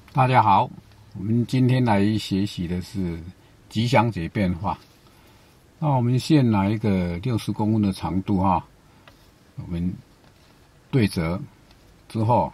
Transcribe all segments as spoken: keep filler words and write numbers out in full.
大家好，我们今天来学习的是吉祥节变化。那我们先拿一个六十公分的长度哈，我们对折之后，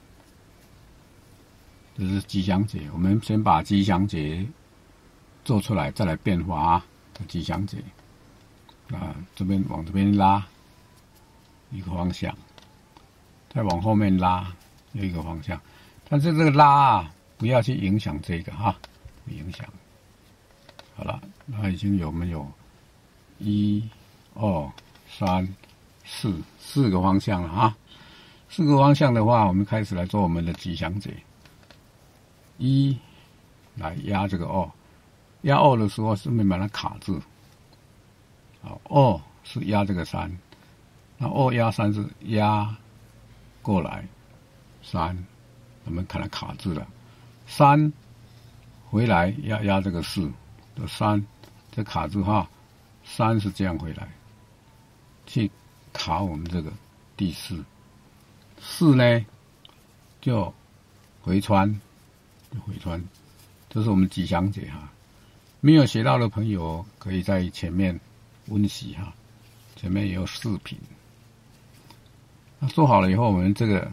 这是吉祥节。我们先把吉祥节做出来，再来变化啊。吉祥节啊，这边往这边拉一个方向，再往后面拉又一个方向。但是这个拉啊，不要去影响这个哈，不影响。好了，那已经有没有一、二、三、四四个方向了哈？四个方向的话，我们开始来做我们的吉祥节。一，来压这个二，压二的时候顺便把它卡住。好，二是压这个三，那二压三是压过来，三。我们看它卡住了，三回来要压这个四，这三这卡住哈，三是这样回来，去卡我们这个第四，四呢就回穿，就回穿，这是我们吉祥节哈。没有学到的朋友可以在前面温习哈，前面也有视频。那做好了以后，我们这个。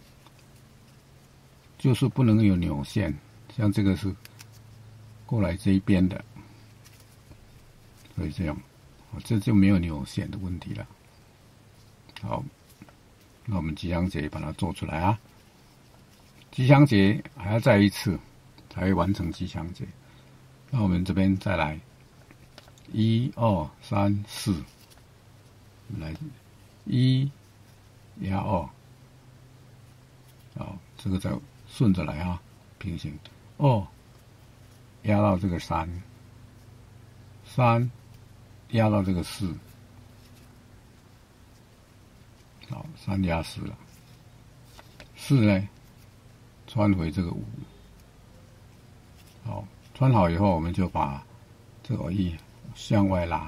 就是不能有扭线，像这个是过来这一边的，所以这样，这就没有扭线的问题了。好，那我们吉祥节把它做出来啊。吉祥节还要再一次才会完成吉祥节。那我们这边再来，一二三四，来一压二，好，这个在。顺着来啊，平行。二压到这个三，三压到这个四，好，三压四了。四呢，穿回这个五。好，穿好以后，我们就把这个一向外拉，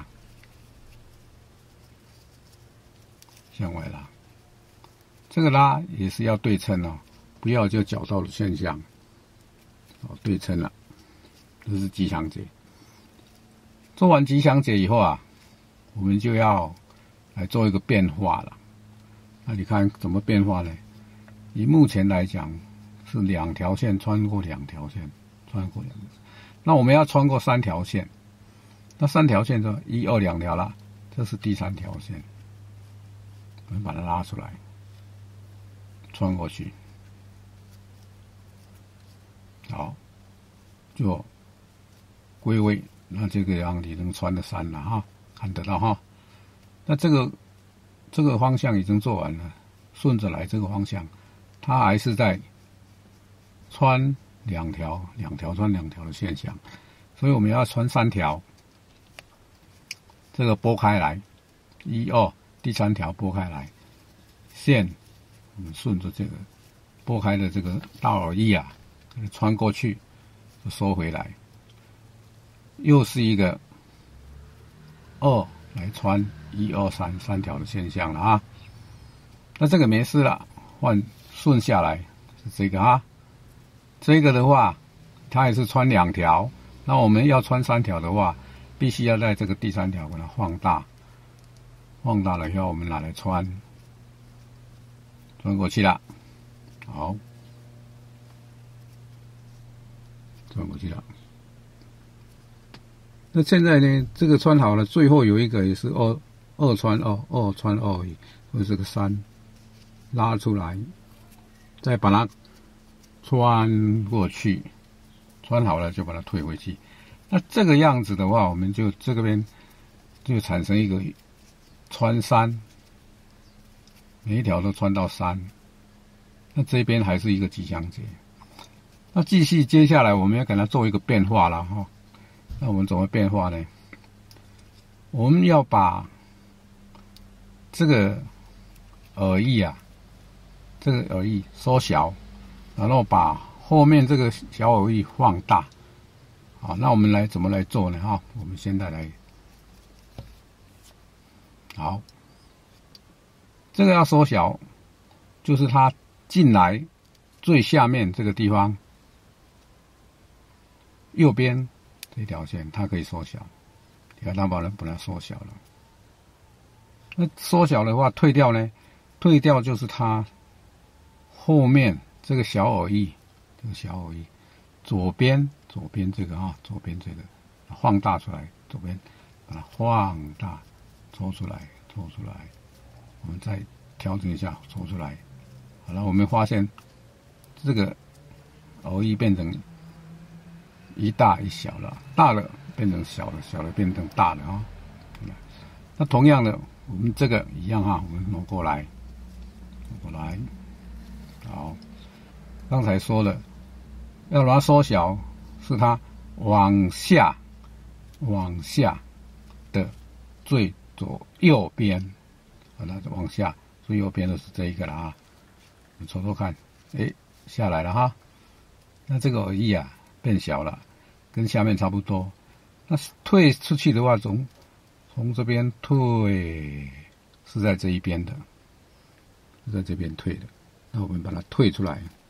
向外拉。这个拉也是要对称哦。不要就角到的现象，哦，对称了，这是吉祥节。做完吉祥节以后啊，我们就要来做一个变化了。那你看怎么变化呢？以目前来讲是两条线穿过两条线，穿过两条线。那我们要穿过三条线，那三条线就一二两条了，这是第三条线，我们把它拉出来，穿过去。好，就归位，那这个样已经穿了三了哈，看得到哈。那这个这个方向已经做完了，顺着来这个方向，它还是在穿两条，两条穿两条的现象，所以我们要穿三条，这个拨开来，一二，第三条拨开来，线，我们顺着这个拨开的这个大耳翼啊。穿过去，收回来，又是一个二来穿一二三三条的现象了啊。那这个没事了，换顺下来是这个啊。这个的话，它也是穿两条。那我们要穿三条的话，必须要在这个第三条把它放大，放大了以后，我们拿来穿，穿过去了。好。穿过去了。那现在呢？这个穿好了，最后有一个也是二二穿二，二穿二而已，所以这个三拉出来，再把它穿过去，穿好了就把它退回去。那这个样子的话，我们就这个边就产生一个穿三，每一条都穿到三，那这边还是一个吉祥节。那继续，接下来我们要给它做一个变化了哈。那我们怎么变化呢？我们要把这个耳翼啊，这个耳翼缩小，然后把后面这个小耳翼放大。好，那我们来怎么来做呢？哈，我们现在来，好，这个要缩小，就是它进来最下面这个地方右边这条线它可以缩小，你看它把它本来缩小了。那缩小的话，退掉呢？退掉就是它后面这个小偶翼，这个小偶翼左边左边这个啊，左边这个放大出来，左边把它放大，抽出来，抽出来，我们再调整一下，抽出来。好了，我们发现这个偶翼变成一大一小了，大了变成小了，小了变成大了啊。那同样的，我们这个一样哈，我们挪过来，挪过来。好，刚才说了，要把它缩小，是它往下、往下的最左右边，把它往下最右边的是这一个了啊。你瞅瞅看，哎，下来了哈。那这个偶翼啊变小了，跟下面差不多。那退出去的话，从从这边退是在这一边的，是在这边退的。那我们把它退出来，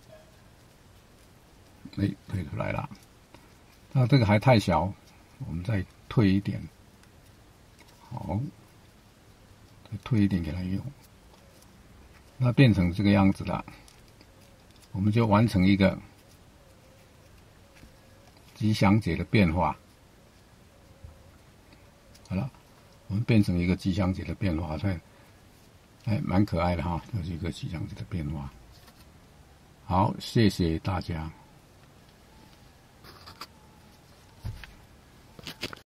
哎，退出来了。那这个还太小，我们再退一点。好，再退一点给它用。那变成这个样子了，我们就完成一个吉祥节的变化。好了，我们变成一个吉祥节的变化，还还蛮可爱的哈，这是一个吉祥节的变化。好，谢谢大家。